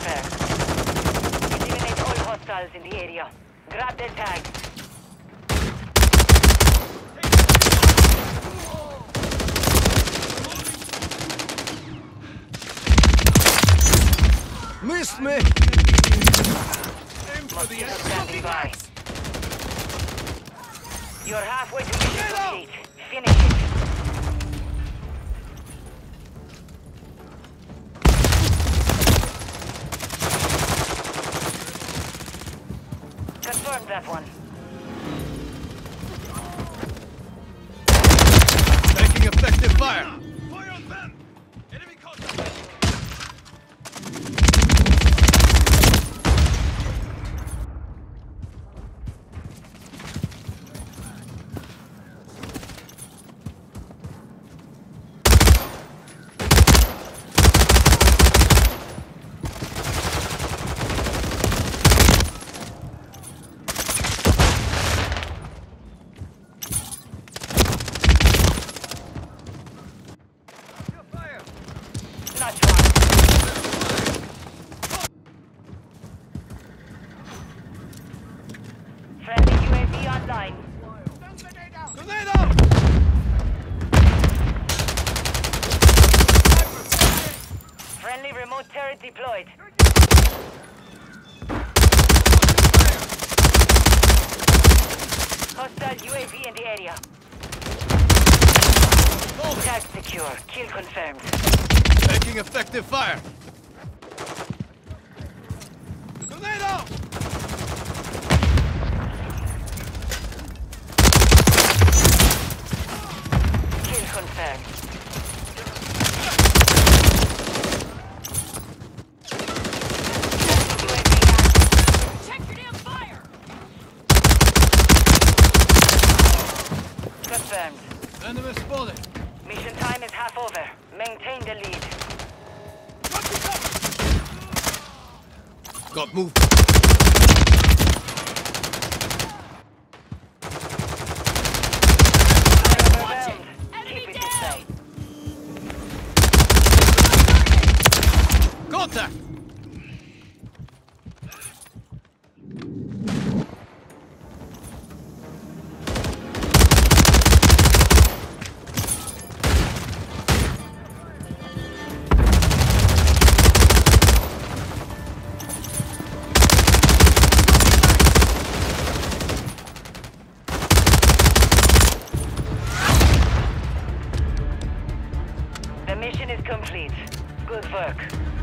confirmed. Eliminate all hostiles in the area. Grab their tags. Missed me! Mosquito standing by. You're halfway to mission complete. Finish it. Confirm that one. Taking effective fire! Fire on them! Enemy contact! Nice one. Friendly UAV online. Tornado! Friendly remote turret deployed. Hostile UAV in the area. Tag secure. Kill confirmed. Taking effective fire! Tornado! Kill confirmed. Check your damn fire! Confirmed. Enemy spotted! Mission time is half over. Maintain the lead. Got moved. Overwhelmed. Enemy Keep it down. this way. Contact! The mission is complete. Good work.